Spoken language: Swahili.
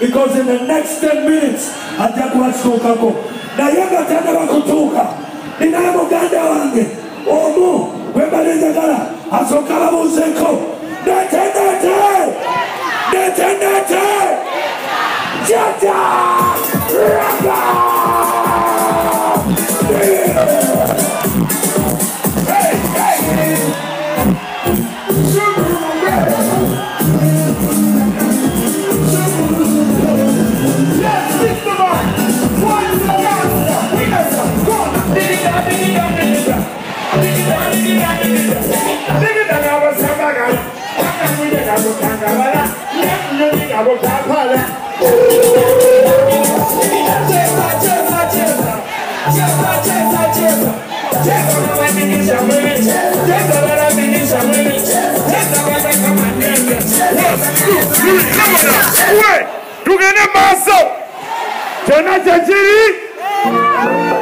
because in the next 10 minutes atakuwashuka ko na yanga tanda bakutuka ninaye muganda wange omu webaleze kala asoka babuzeko netendete jata raka Uganda maso. Tena jajiri.